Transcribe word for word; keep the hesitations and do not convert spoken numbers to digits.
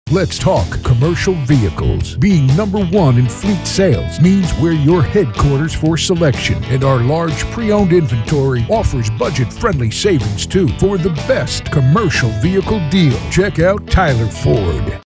Let's talk commercial vehicles. Being number one in fleet sales means we're your headquarters for selection, and our large pre-owned inventory offers budget-friendly savings too. For the best commercial vehicle deal, check out Tyler Ford.